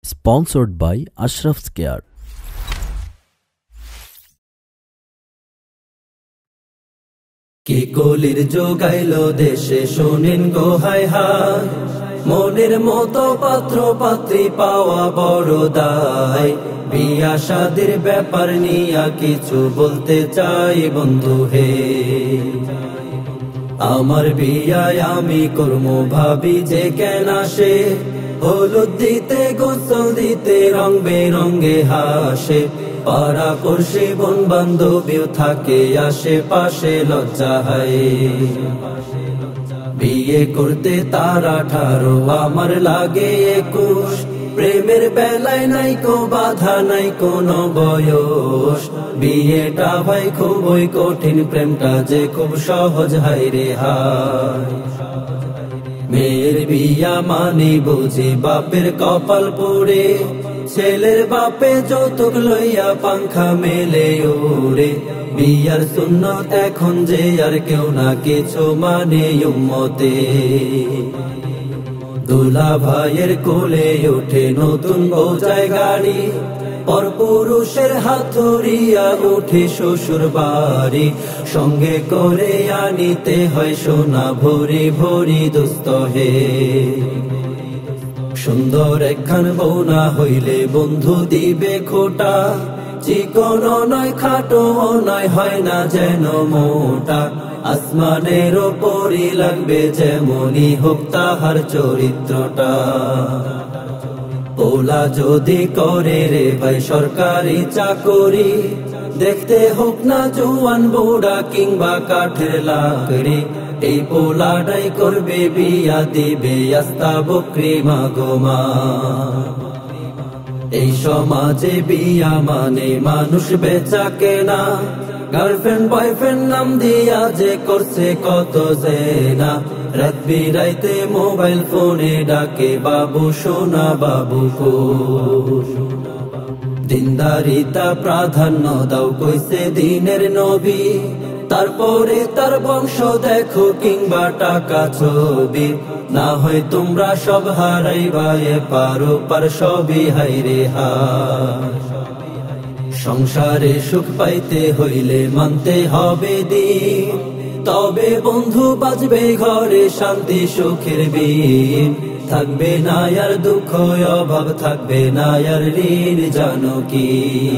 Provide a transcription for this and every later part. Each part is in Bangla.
Sponsored by Ashraf's Care. কি কলির যোগাইলো দেশে শোনেন গো হায় হায়, মনের মতো পাত্র পাত্রী পাওয়া বড় দায়। বিয়া শাদির ব্যাপার নিয়া কিছু বলতে চাই বন্ধু হে। আমার বিয়ায় আমি কর্ম ভাবি যে কেন আসে, হলুদ দিতে গোসল দিতে রং বেরঙ্গে হাসে। পাড়া পড়শি বন বান্ধবীও থাকে আশেপাশে, লজ্জা হয় বিয়ে করতে তার 18, আমার লাগে 21। প্রেমের বেলায় নাই কো বাধা নাই কোনো বয়স, বিয়েটা ভাই খুবই কঠিন, প্রেমটা যে খুব সহজ হায় রে হায়। মেয়ের বিয়া মানে বুঝি বাপের কপাল পোড়ে, ছেলের বাপে যৌতুক লইয়া পাংখা মেলে ওরে। বিয়ার সুন্নত এখন যে আর কেউ না কিছু মানে উম্মতে, দুলা ভাইয়ের কোলে ওঠে নতুন বউ যায় গাড়ি, পরপুরুষের হাত ধরিয়া উঠে শ্বশুর বাড়ি। সঙ্গে করে আনিতে হয় সোনা ভরি ভরি দোস্ত হে। সুন্দর একখান বউ না হইলে বন্ধু দিবে খোটা, চিকন নয় খাটো নয় হয় না যেন মোটা। আসমানের ওপরই লাগবে যেমনই হোক তাহার চরিত্রটা। ওলা যদি করে রে ভাই সরকারি চাকরি, দেখতে হোক না জোয়ান বুড়া কিংবা কাঠের লাকড়ি। এই পোলাটাই করবে বিয়া, দিবে আস্তা বকরি মাগোমা। এই সমাজে বিয়া মানে মানুষ বেচা কেনা, গার্লফ্রেন্ড বয়ফ্রেন্ড নাম দিয়া যে করছে কত জেনা। রাত বিরাইতে মোবাইল ফোনে ডাকে বাবু সোনা বাবু কো। দিনদারিতা প্রাধান্য দাও কইছে দিনের নবী, তারপরে তার বংশ দেখো কিংবা টাকা ছবি। না হয় তোমরা সব হারাইবা পারো পার সবই হাইরে হায়। সংসারে সুখ পাইতে হইলে মানতে হবে দিন, তবে বন্ধু বাজবে ঘরে শান্তি সুখের বিন। থাকবে না আর দুঃখ অভাব, থাকবে না আর ঋণ জানো কি।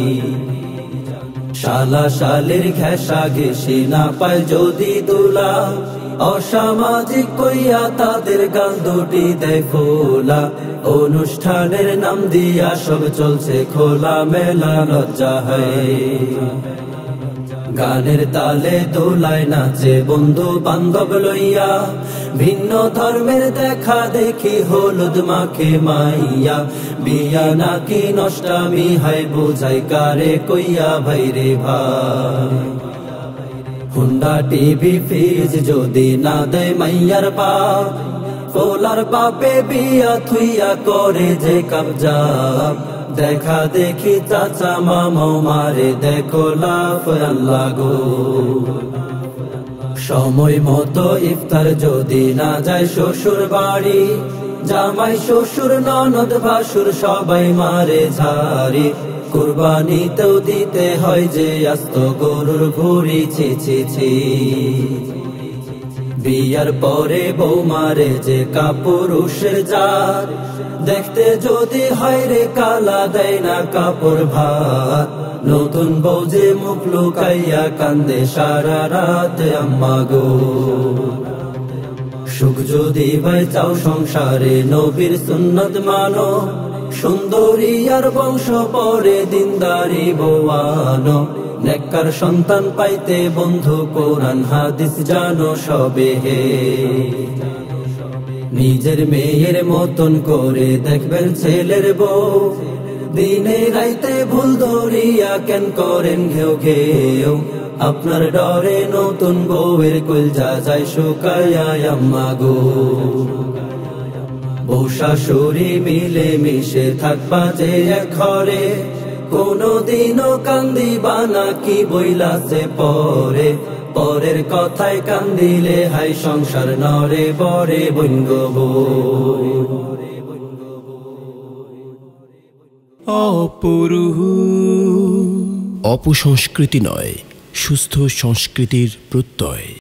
শালা শালের ঘেঁষা ঘেঁষে না পায় যদি দুলা, অসামাজিক কইয়া তাদের গাল দুটি দেয় খোলা। অনুষ্ঠানের নাম দিয়া সব চলছে খোলা মেলা, লজ্জা হয় গানের তালে দোলায় নাচে বন্ধু বান্ধব লইয়া। ভিন্ন ধর্মের দেখা দেখি হলুদ মাখে মাইয়া, বিয়া নাকি নষ্টামি হায় বুঝাই কারে কইয়া ভাই রে ভাই। হুন্ডা টিভি ফ্রিজ যদি না দেয় মাইয়ার বাপ, পোলার বাপে বিয়া থুইয়া করে যে কবজা। দেখা দেখি চাচা মামা মারে দেখো লাফ আল্লাহ গো। সময় মতো ইফতার যদি না যায় শ্বশুর বাড়ি, জামাই শ্বশুর ননদ ভাসুর সবাই মারে ঝাড়ি। কুরবানিতেও দিতে হয় যে আস্ত গরুর ভুঁড়ি, ছি ছি ছি। বিয়ার পরে বউ মারে যে কাপুরুষের জাত, দেখতে যদি হয় রে কালা দেয় না কাপড় ভাত। নতুন বউ যে মুখ লুকাইয়া কান্দে সারা রাত আম্মা গো। সুখ যদি ভাই চাও সংসারে নবীর সুন্নত মানো, সুন্দরী আর বংশ পরে দিনদারি বৌয়ানো। নেককার সন্তান পাইতে বন্ধু কোরআন হাদিস জানো সবে হে। নিজের মেয়ের মতন করে দেখবেন ছেলের বউ, দিনে রাইতে ভুল ধরিয়া কেন করেন ঘেউ ঘেউ। আপনার ডরে নতুন বউয়ের কলজা যায় শুকায়া আম্মা গো। বউ শাশুড়ি মিলে মিশে থাকবা যে এক ঘরে, কোনদিনও কান্দিবা না কি বইলাছে পরে। পরের কথায় কান্দিলে হাই সংসার নরে বরে বইন গো বউ। অপসংস্কৃতি নয়, সুস্থ সংস্কৃতির প্রত্যয়।